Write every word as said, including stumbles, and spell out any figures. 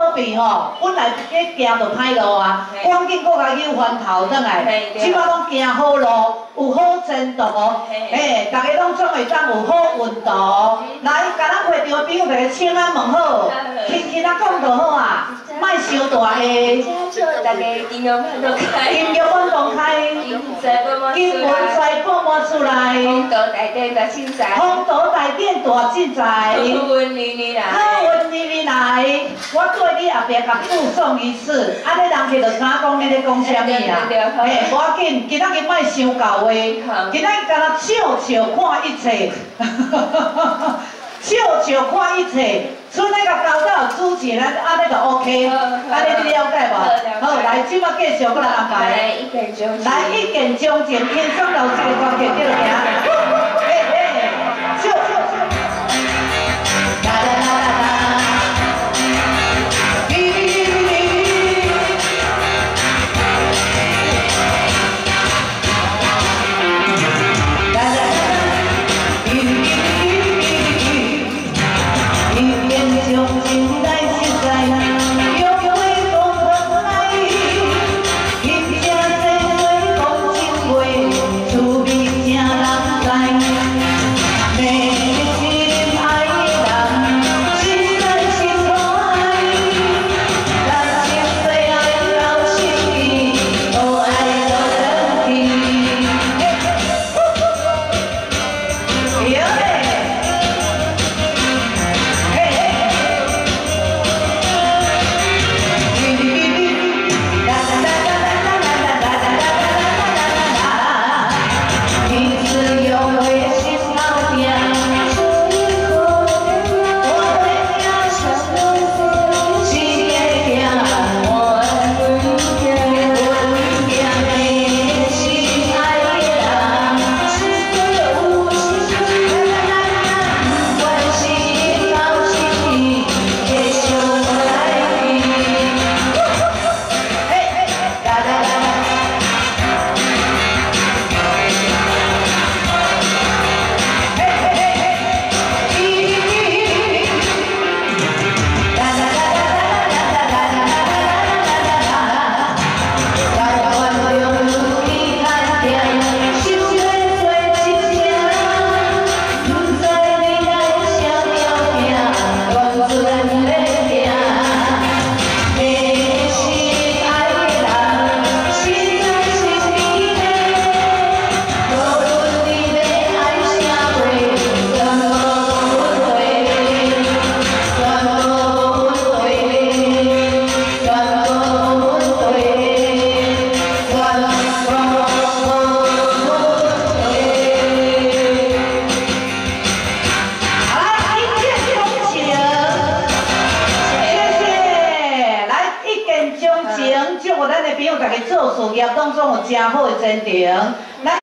好比吼，本来咧行就歹路啊，赶紧搁甲扭翻头转来，即摆拢行好路，有好前途，嘿，大家拢总会当有好运道。来，甲咱会场的朋友大家请安问好，轻轻啊讲就好啊，莫伤大下。 大家音乐运动开， 音乐运动开， 金财宝满金文财宝满出来， 风度大殿大凊彩， 风度大殿大凊彩， 好运年年来， 好运年年来。我做你后壁甲附送一次，安尼人客就知讲你咧讲啥物啊？嘿，无要紧，今仔日莫伤到话，今仔日敢若笑笑看一切，笑笑看一切。剩那个交到主持人，安尼就 OK， 安尼你了解无？好，来，即摆继续搁来安排。来，一见钟情，来一见钟情，轻松到这个歌曲叫做啥？嘿嘿，笑笑笑。啦啦啦啦啦。祝福咱的朋友，大家做事业当中有真好的前程。